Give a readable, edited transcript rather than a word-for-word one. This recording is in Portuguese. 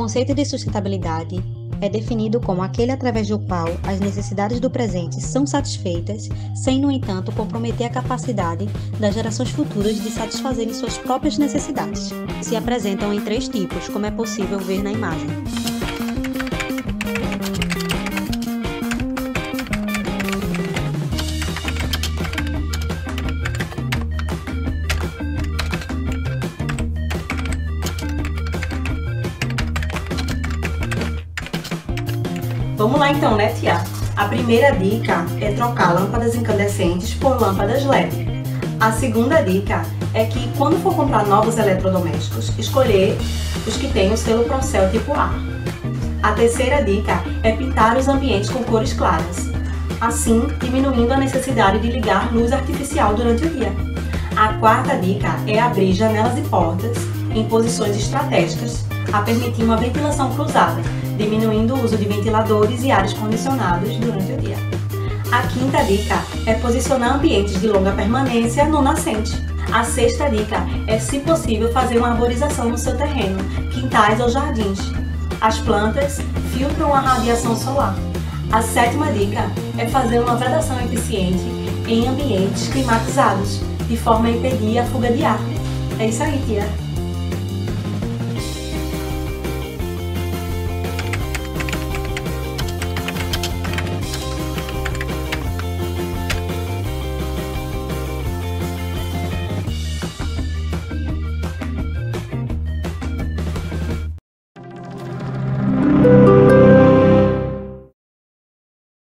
conceito de sustentabilidade é definido como aquele através do qual as necessidades do presente são satisfeitas, sem, no entanto, comprometer a capacidade das gerações futuras de satisfazerem suas próprias necessidades. Se apresentam em 3 tipos, como é possível ver na imagem. Vamos lá então, né, tia? A primeira dica é trocar lâmpadas incandescentes por lâmpadas LED. A segunda dica é que, quando for comprar novos eletrodomésticos, escolher os que têm o selo Procel tipo A. A terceira dica é pintar os ambientes com cores claras, assim diminuindo a necessidade de ligar luz artificial durante o dia. A quarta dica é abrir janelas e portas em posições estratégicas, a permitir uma ventilação cruzada, diminuindo o uso de ventiladores e ares condicionados durante o dia. A quinta dica é posicionar ambientes de longa permanência no nascente. A sexta dica é, se possível, fazer uma arborização no seu terreno, quintais ou jardins. As plantas filtram a radiação solar. A sétima dica é fazer uma vedação eficiente em ambientes climatizados, de forma a impedir a fuga de ar. É isso aí, tia!